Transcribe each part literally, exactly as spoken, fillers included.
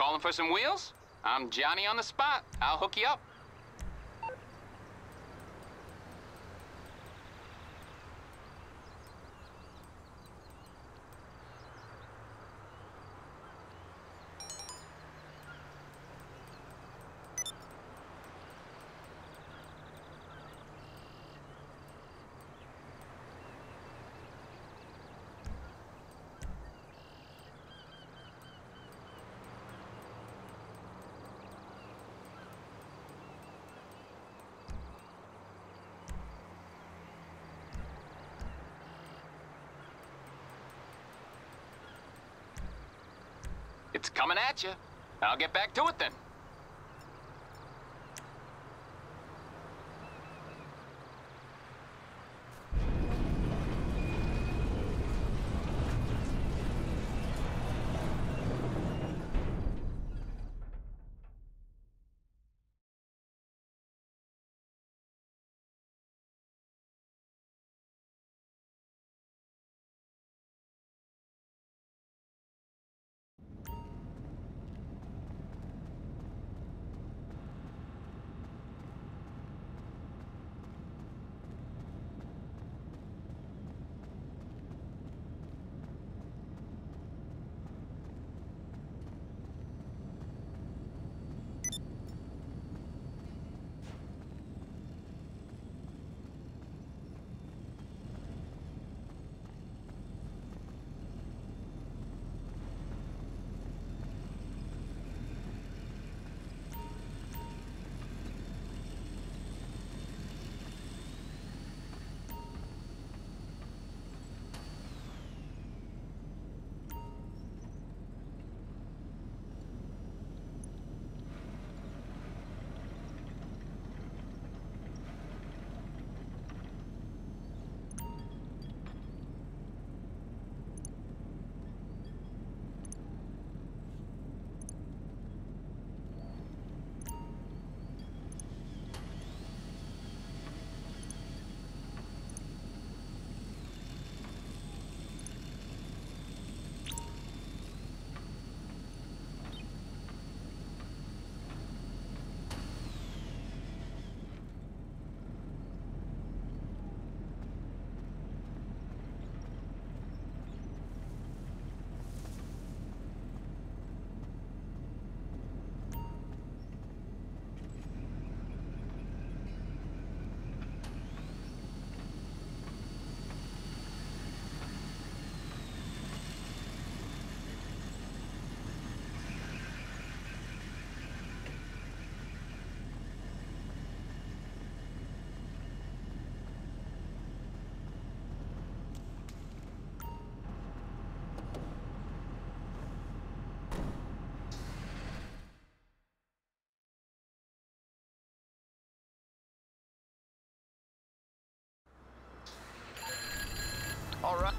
Calling for some wheels? I'm Johnny on the spot. I'll hook you up. It's coming at you. I'll get back to it then. All right.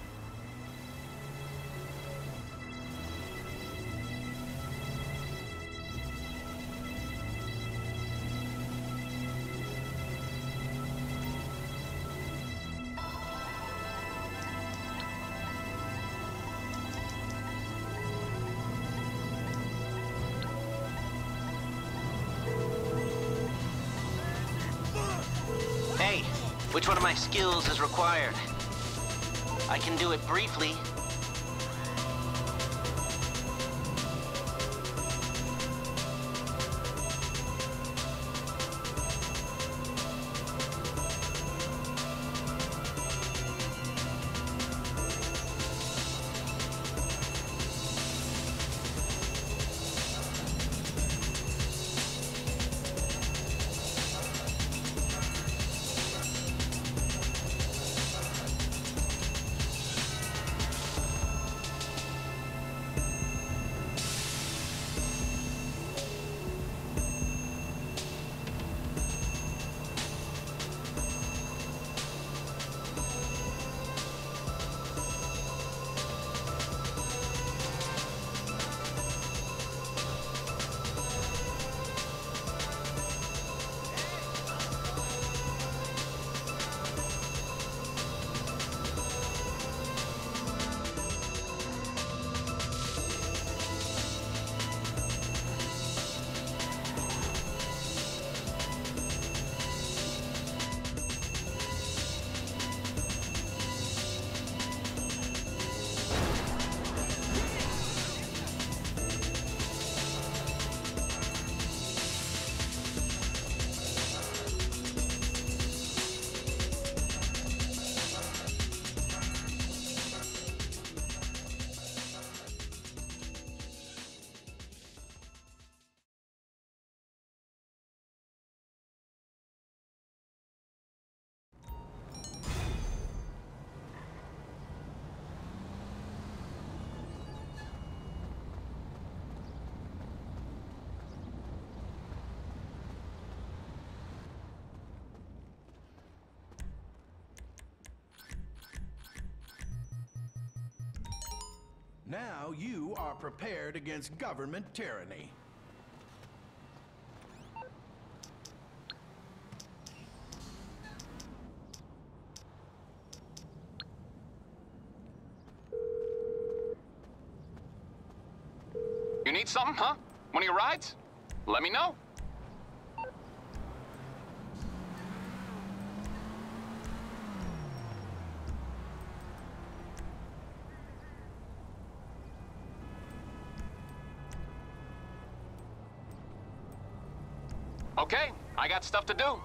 Hey, which one of my skills is required? I can do it briefly. Now you are prepared against government tyranny. You need something, huh? One of your rides? Let me know. Okay, I got stuff to do.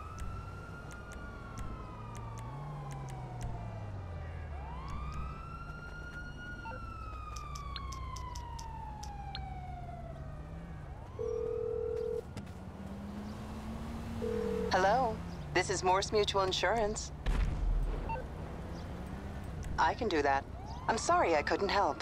Hello, this is Morse Mutual Insurance. I can do that. I'm sorry I couldn't help.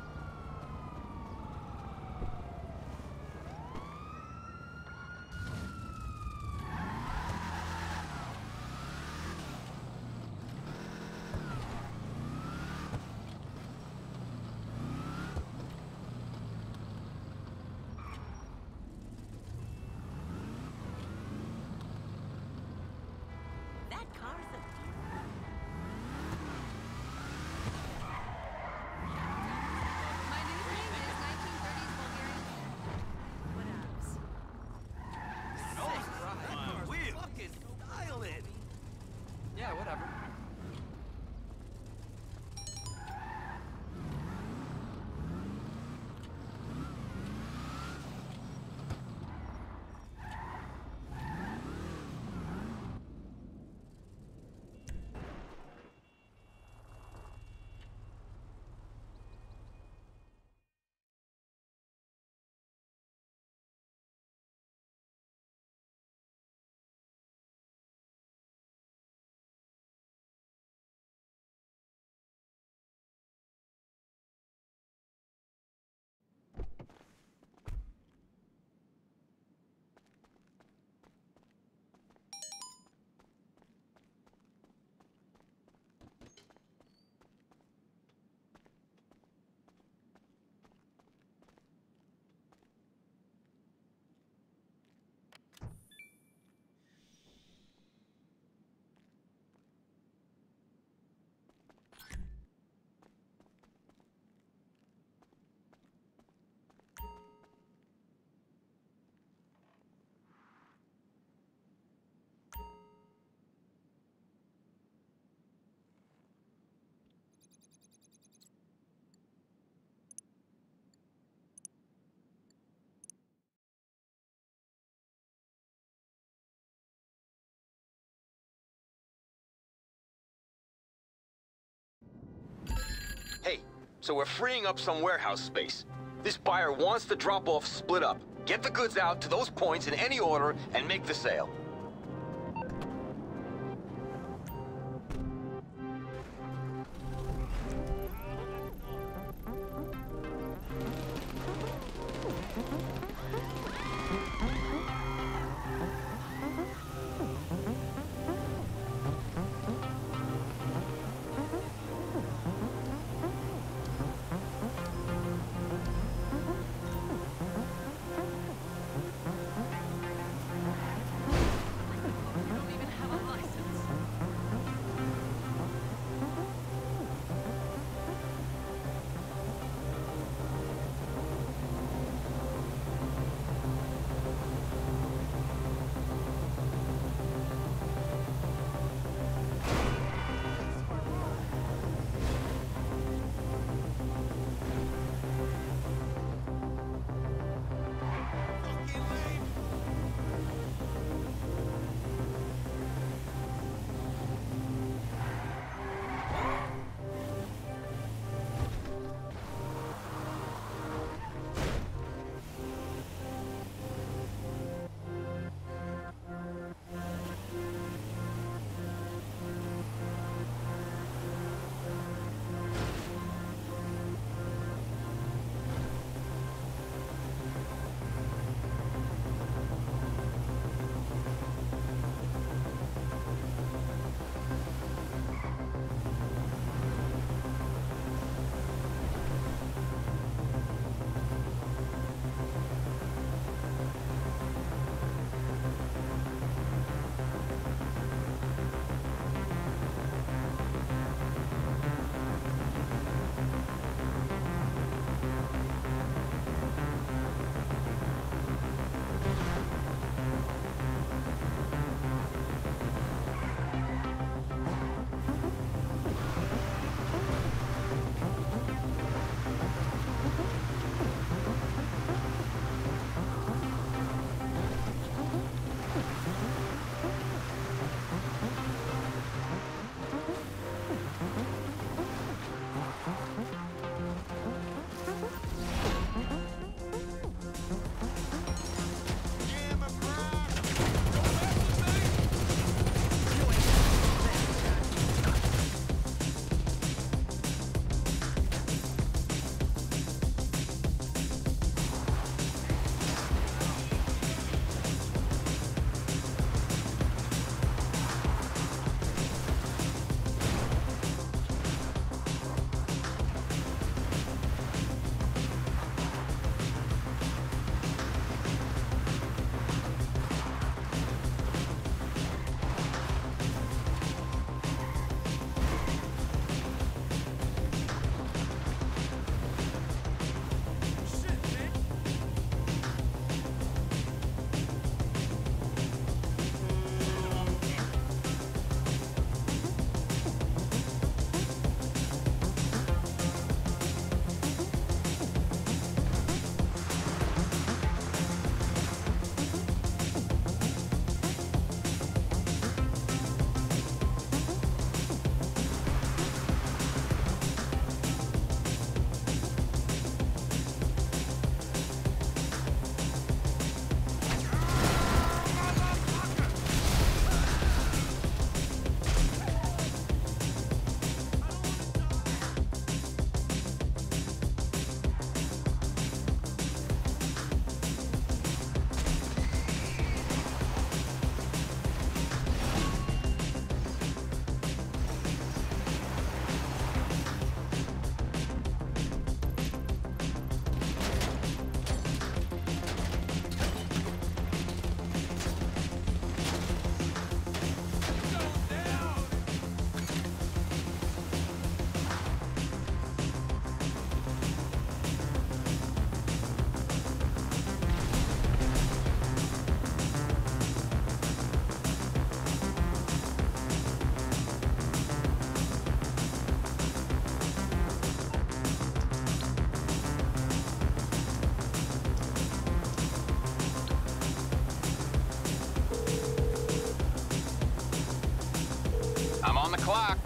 Yeah, whatever. Hey, so we're freeing up some warehouse space. This buyer wants to drop off split up. Get the goods out to those points in any order and make the sale.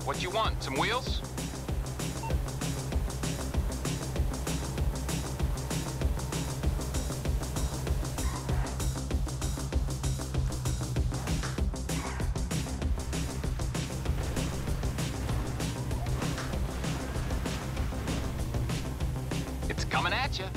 What you want? Some wheels? It's coming at you.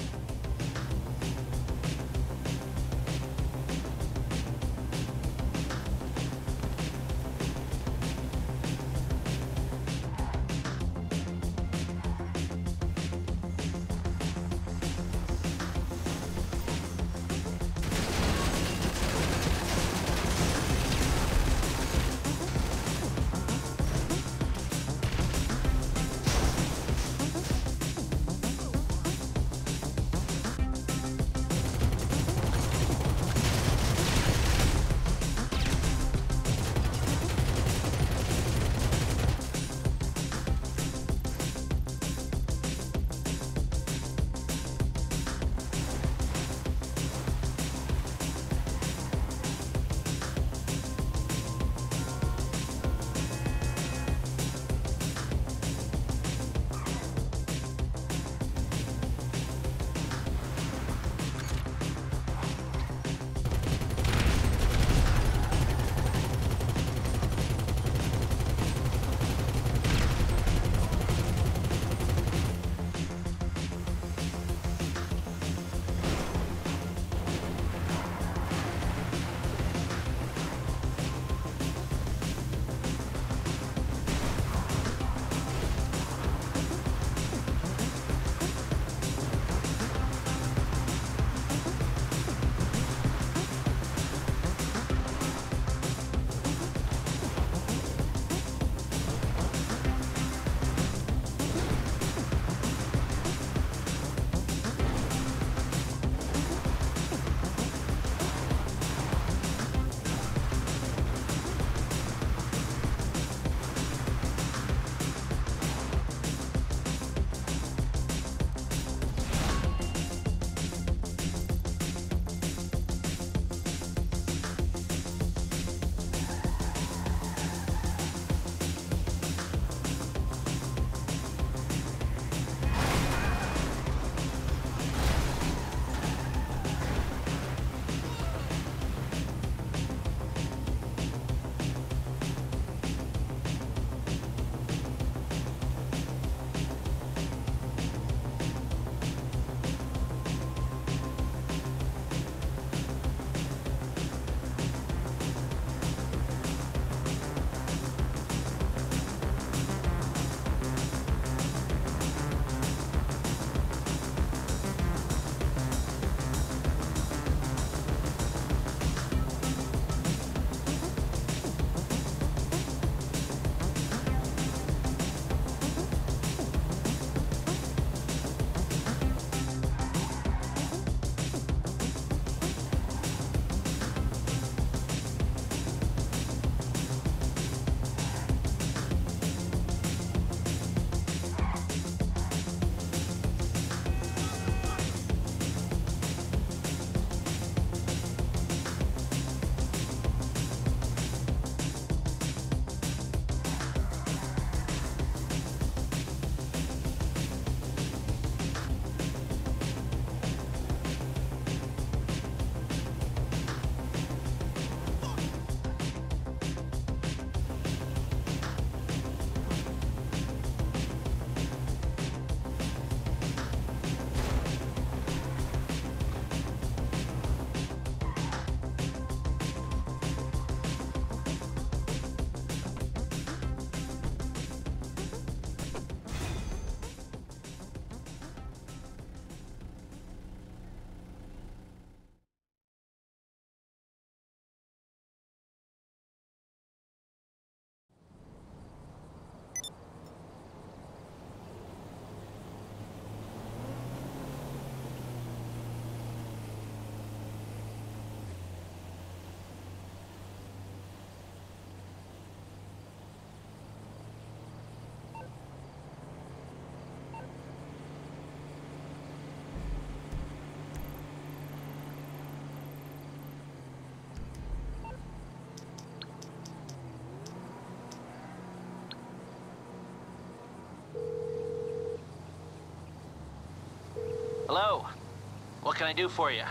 Hello? What can I do for you?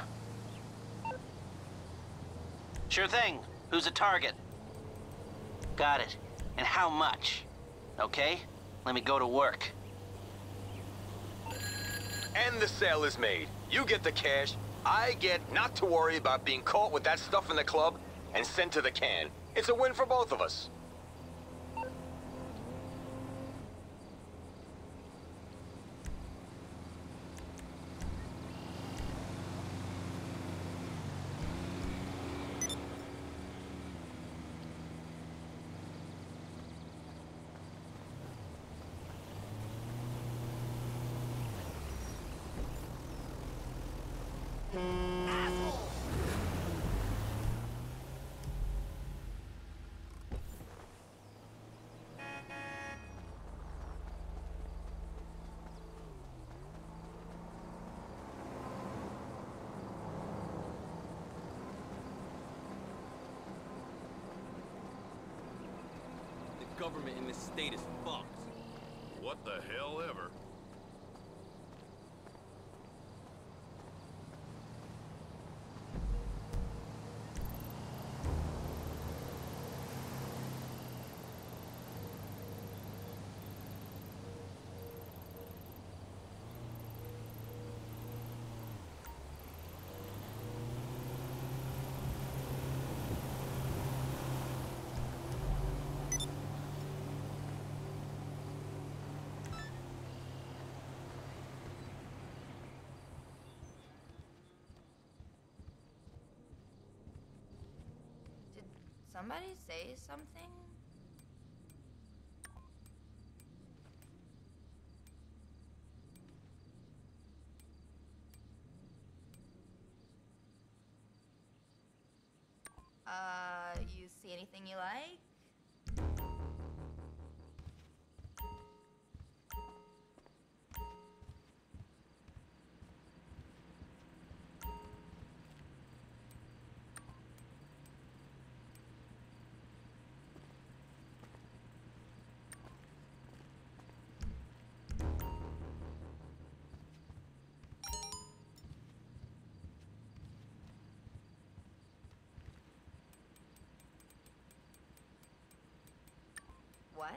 Sure thing. Who's a target? Got it. And how much? Okay, let me go to work. And the sale is made. You get the cash, I get not to worry about being caught with that stuff in the club and sent to the can. It's a win for both of us. The government in this state is fucked. What the hell ever? Somebody say something? Uh, you see anything you like? What?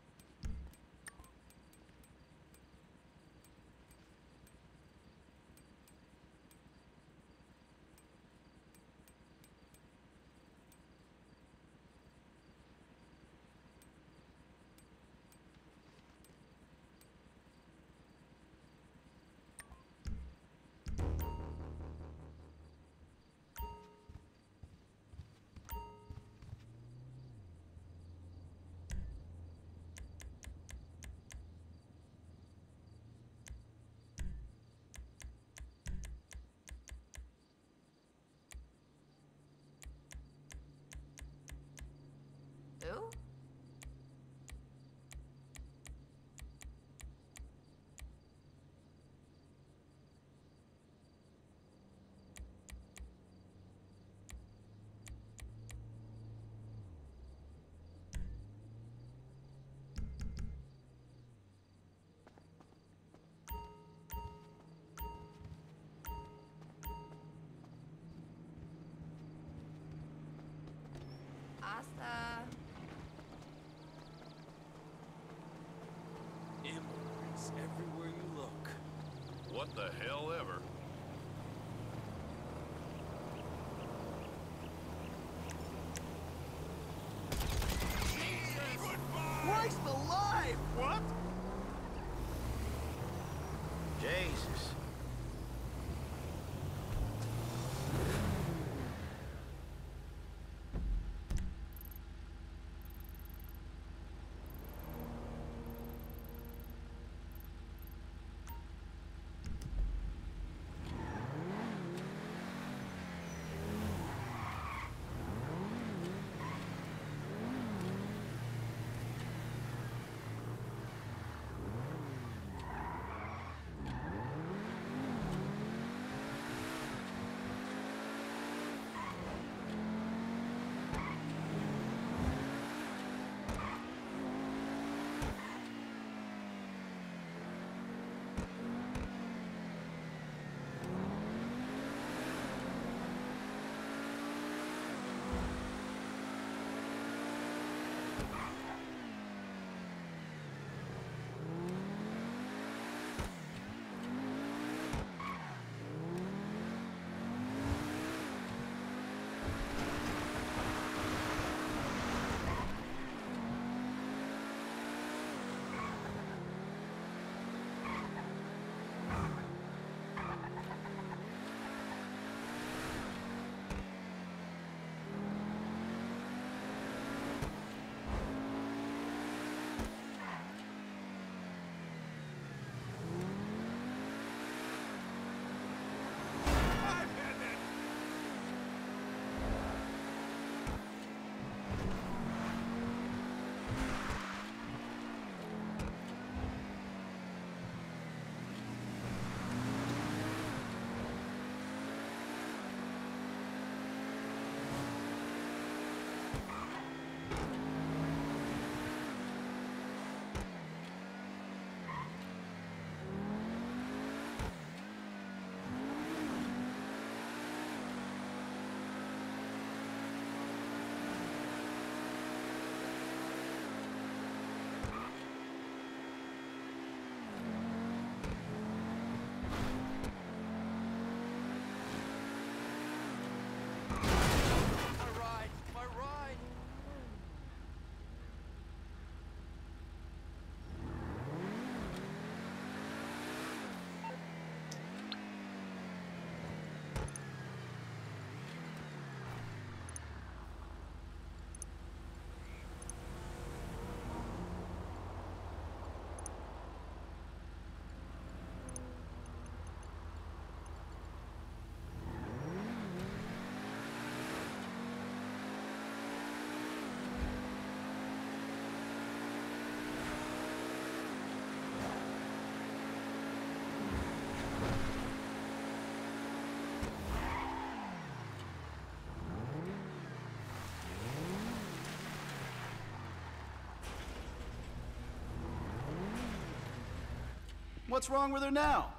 Who? Asta. Immigrants everywhere you look. What the hell ever? Christ alive! What? Jesus. What's wrong with her now?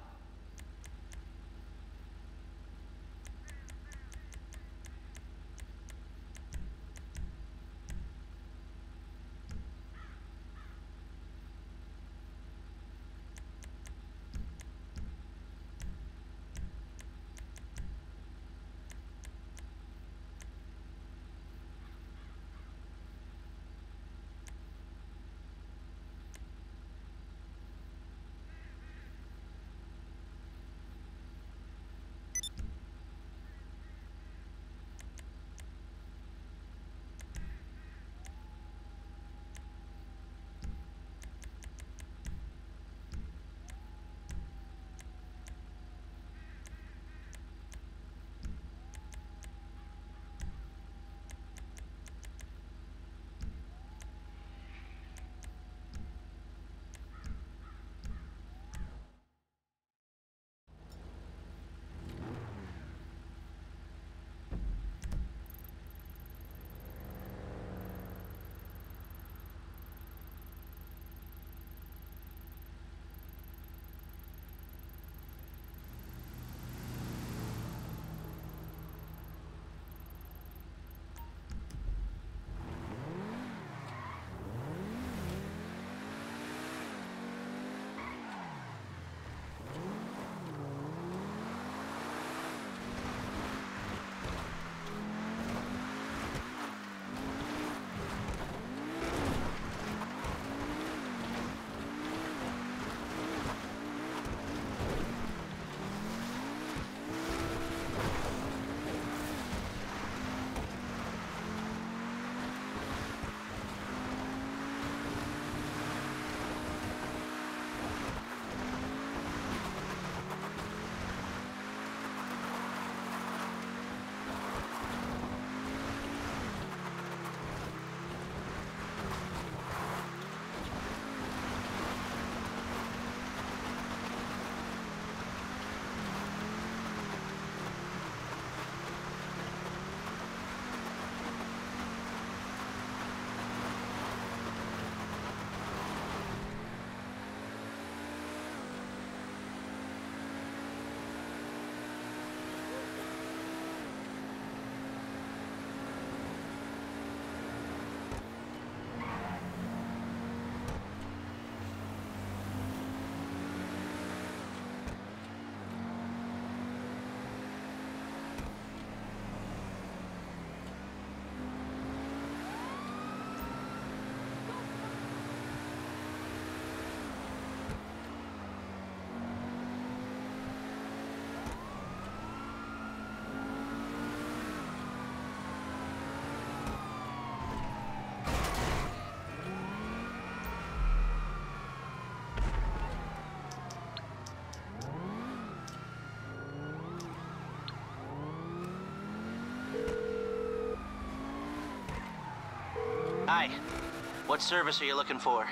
Hi. What service are you looking for?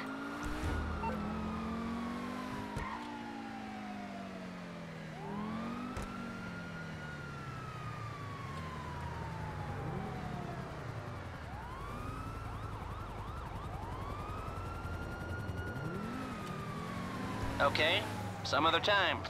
Okay, some other time.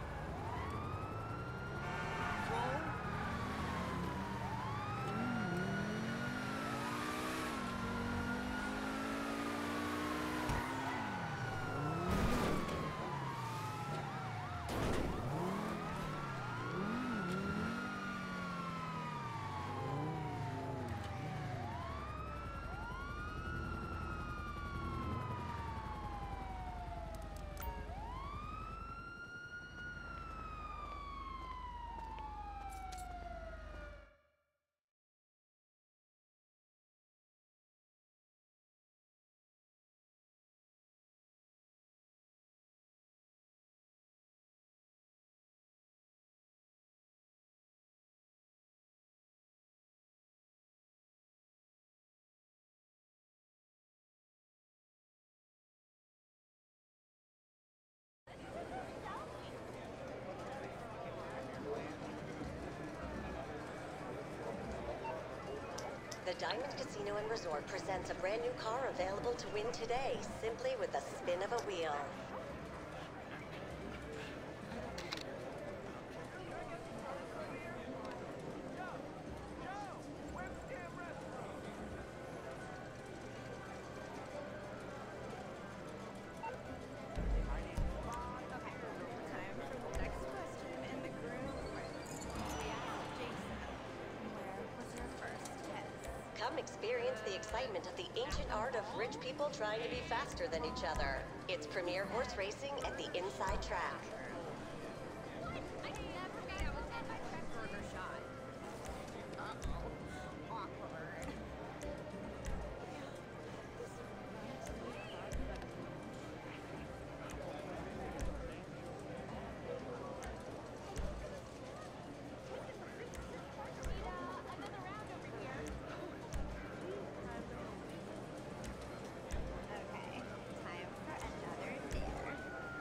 The Diamond Casino and Resort presents a brand new car available to win today, simply with the spin of a wheel. Come experience the excitement of the ancient art of rich people trying to be faster than each other. It's premier horse racing at the Inside Track. I never got to attend my check burger shot. Uh-oh. Awkward. Okay, time for another dare.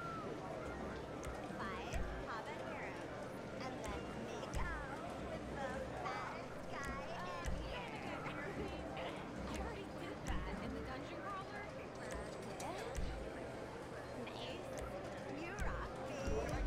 Five habaneros, and then make out with the fattest guy in here. I already did that in the dungeon crawler. Nice. You rock, babe.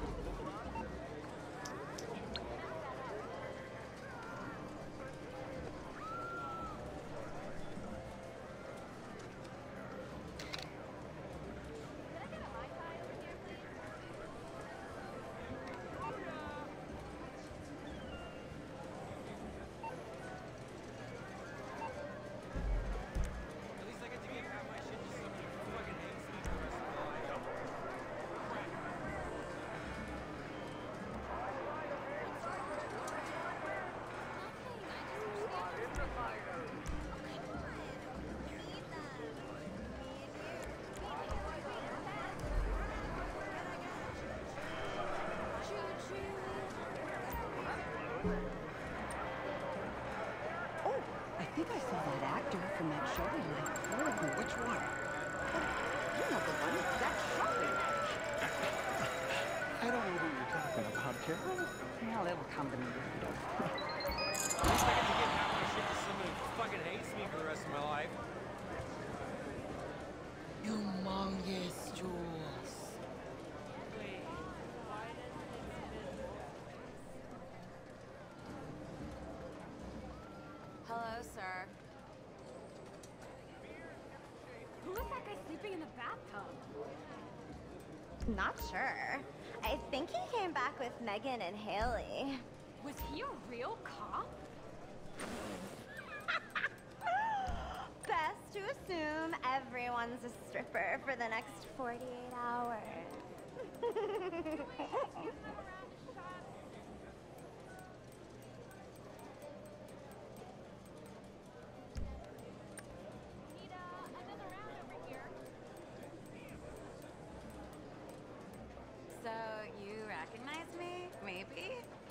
At least I get to get out my shit to somebody who fucking hates me for the rest of my life. Oh, I think I saw that actor from that show we liked. Oh, which one? You know the one, that shopping. I don't know who you're talking about, Carol. Well, it'll come to me later. At least I get to get out my shit to somebody who fucking hates me for the rest of my life. Humongous Jules. Hello, sir. Who was that guy sleeping in the bathtub? Not sure. I think he came back with Megan and Haley. Was he a real cop? Best to assume everyone's a stripper for the next forty-eight hours. So, you recognize me? Maybe?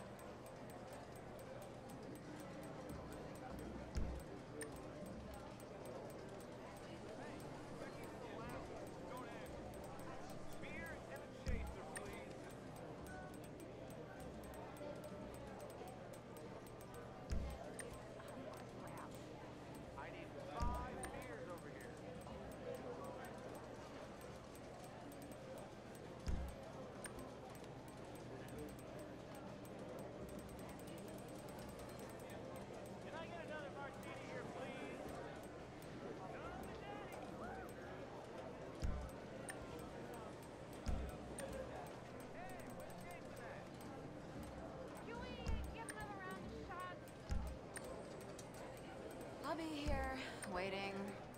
I'll be here, waiting.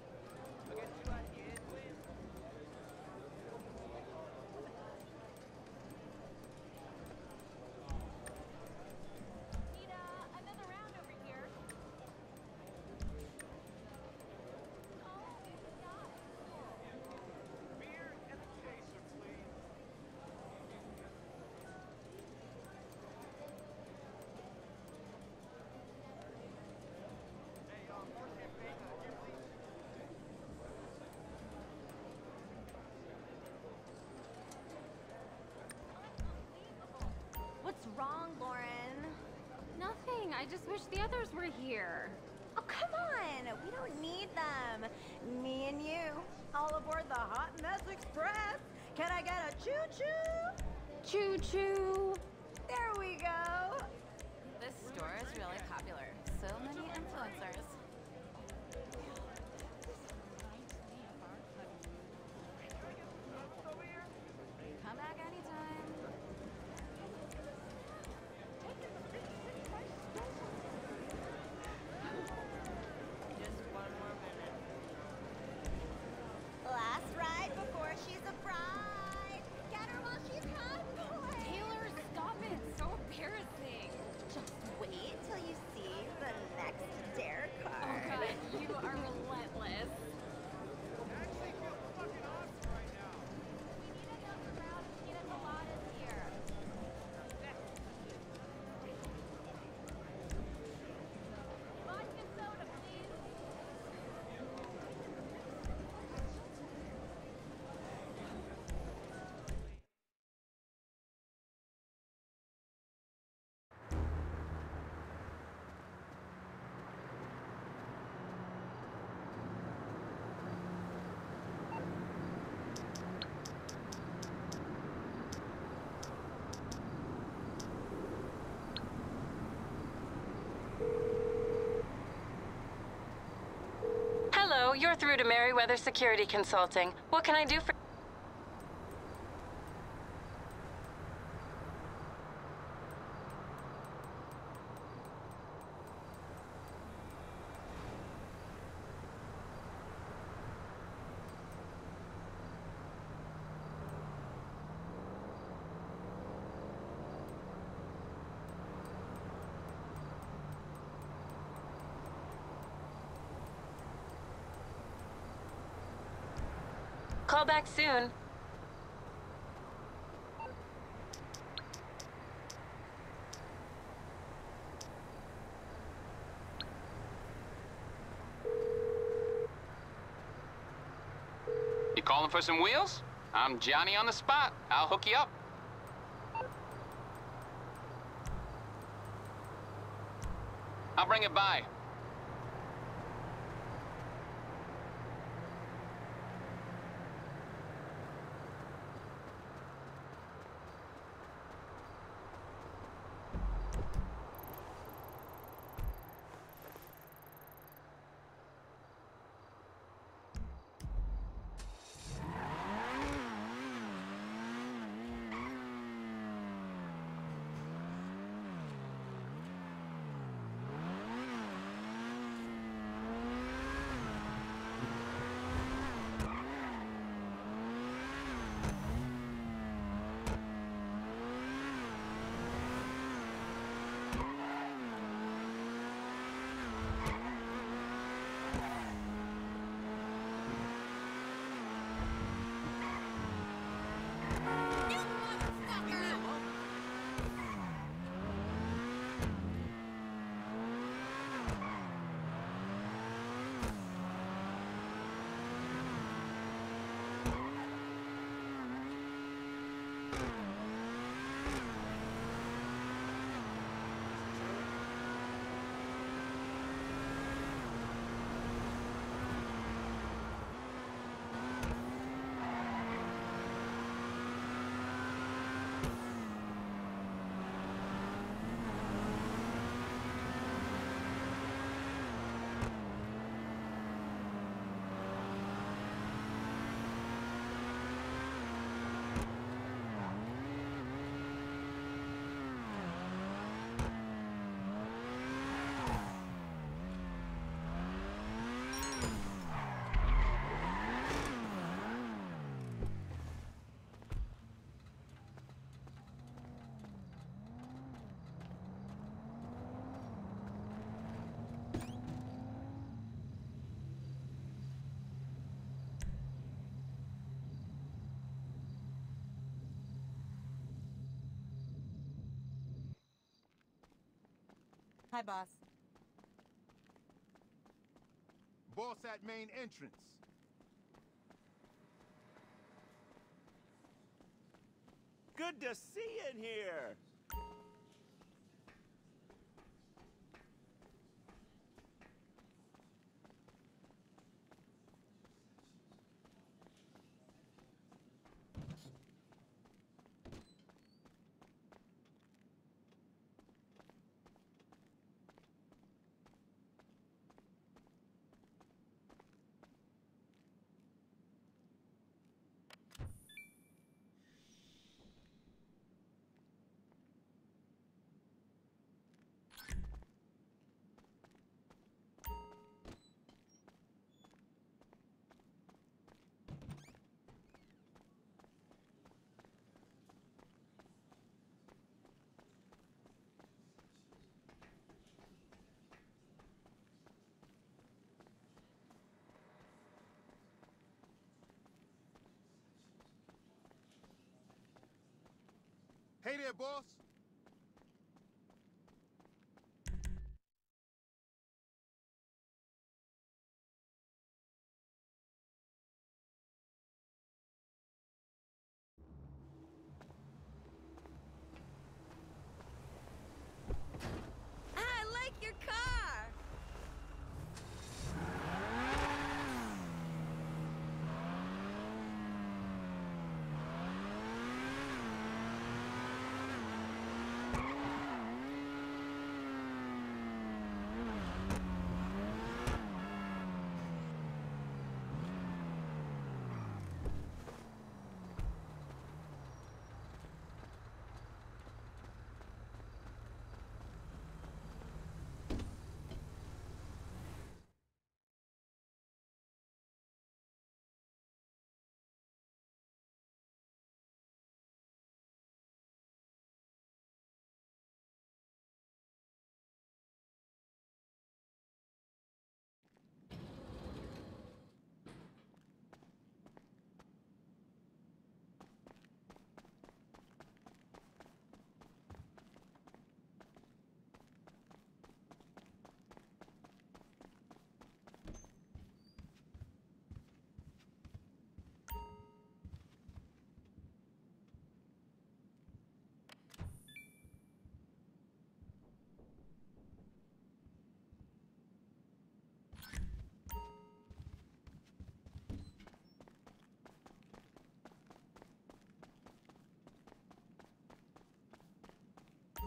What's wrong, Lauren? Nothing. I just wish the others were here. Oh, come on. We don't need them. Me and you, all aboard the Hot Mess Express. Can I get a choo-choo? Choo-choo. There we go. This store is really popular. So many influencers. Come back anytime. you're through to Merryweather Security Consulting. What can I do for... Call back soon. You calling for some wheels? I'm Johnny on the spot. I'll hook you up. I'll bring it by. Hi, boss. Boss at main entrance. Good to see you in here. Hey there, boss. I like your car.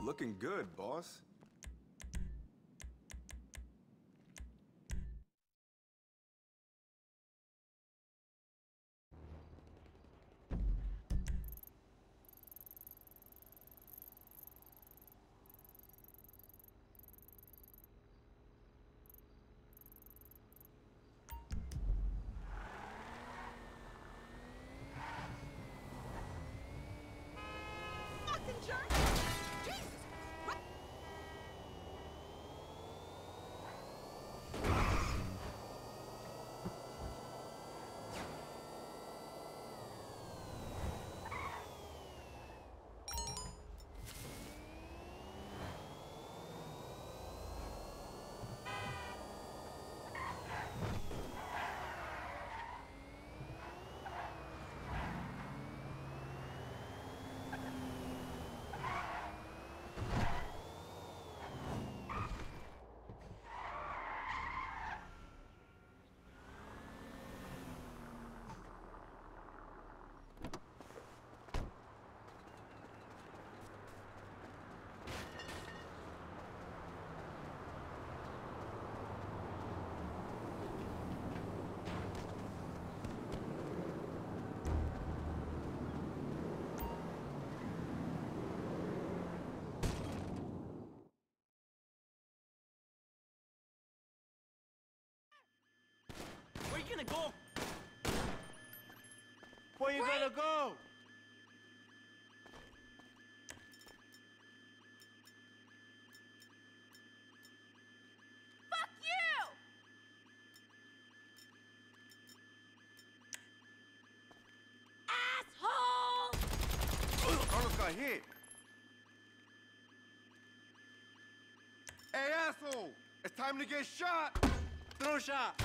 Looking good, boss. Where you gonna go? Where you gonna go? Fuck you! Asshole! Carlos got hit. Hey, asshole! It's time to get shot! Throw shot!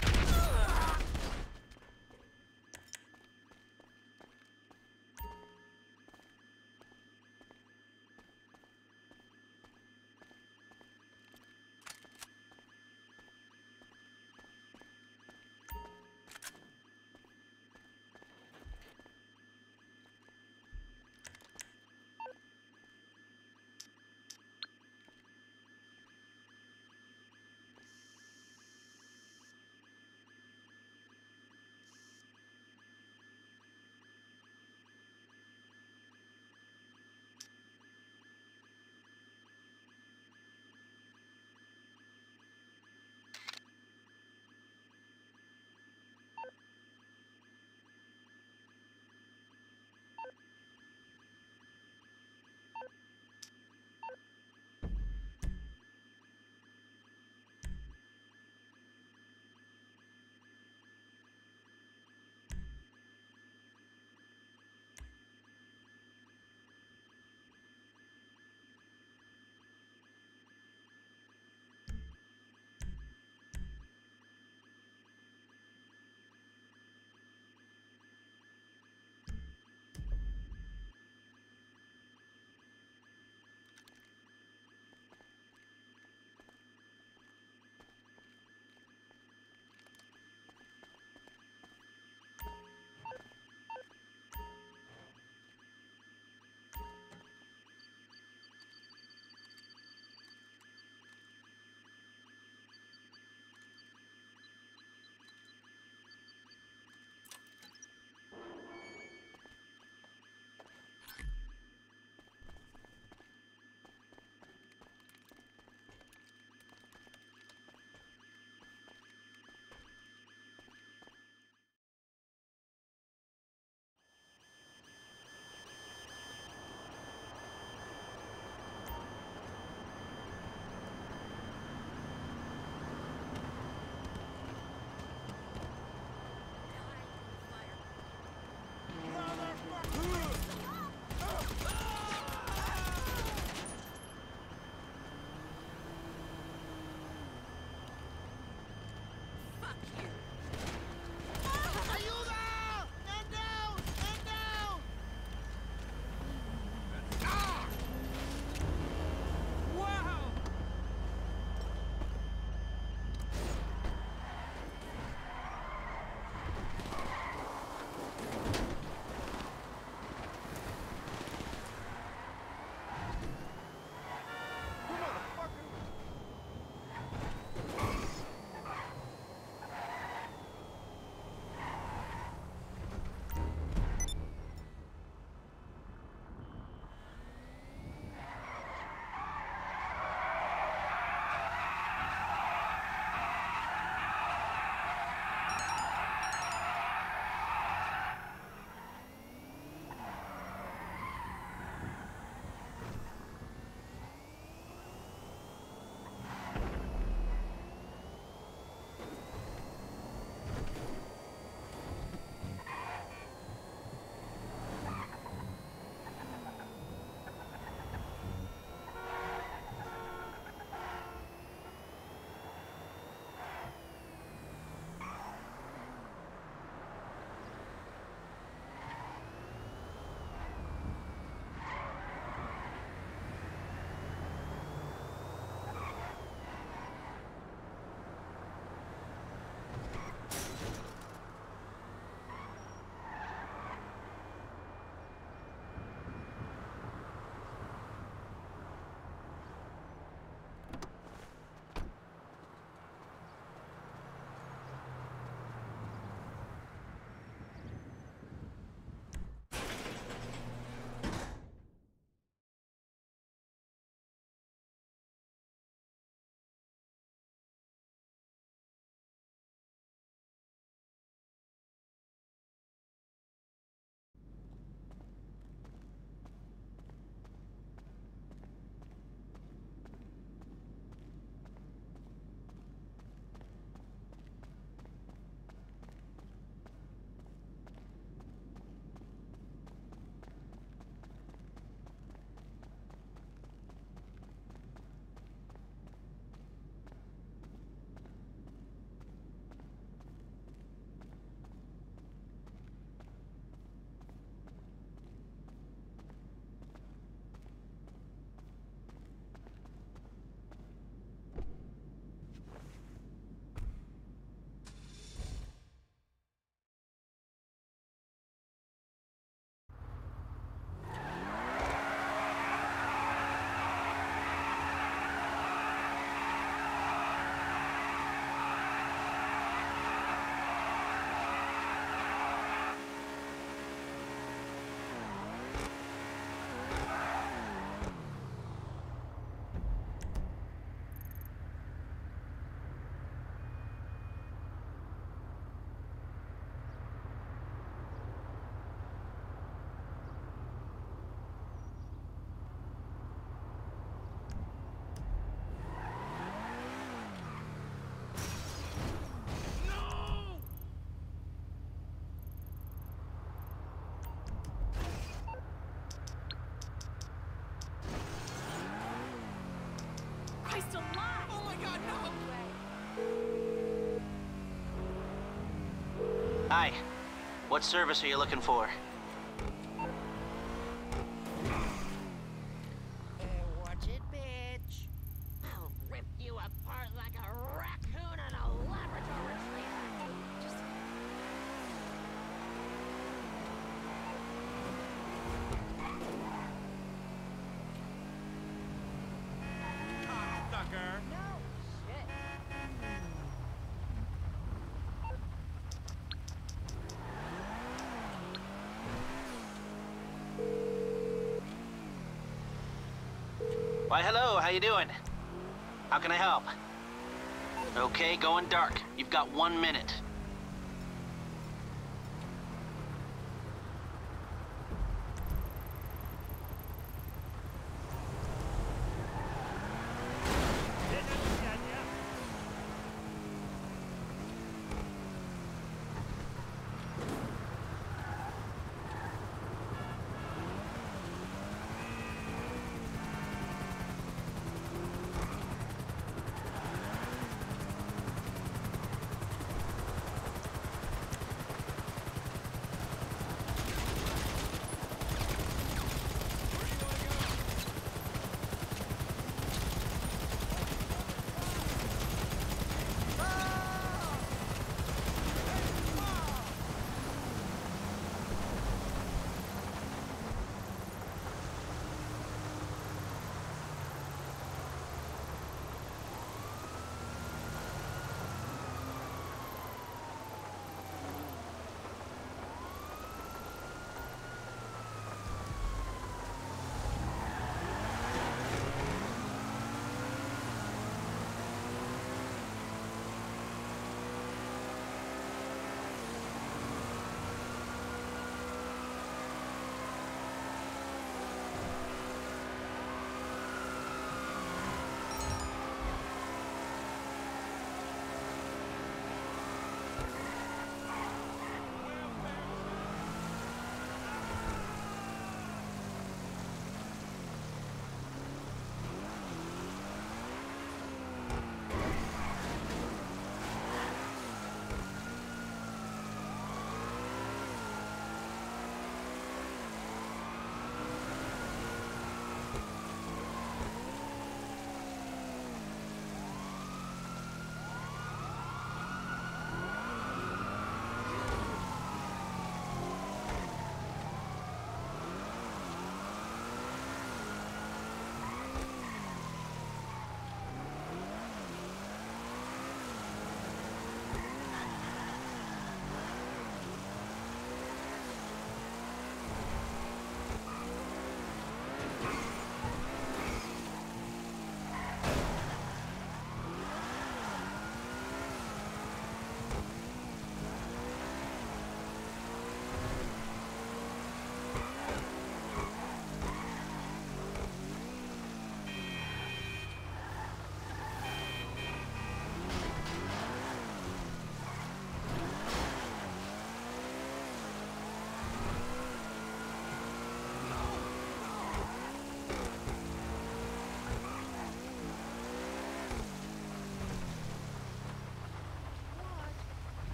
Christ alive! Oh my god, no! Hi. What service are you looking for? Hey, watch it, bitch. I'll rip you apart like a raccoon at a Labrador retriever. Just... Cocksucker. No shit. Why, hello, how you doing? How can I help? Okay, going dark. You've got one minute.